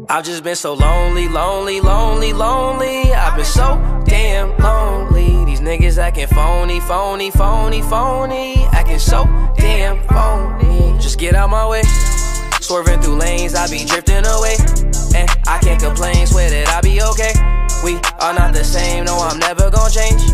I've just been so lonely, lonely, lonely, lonely. I've been so damn lonely. These niggas acting phony, phony, phony, phony. Acting so damn phony. Just get out my way. Swerving through lanes, I be drifting away. And I can't complain, swear that I be okay. We are not the same, no, I'm never gonna change.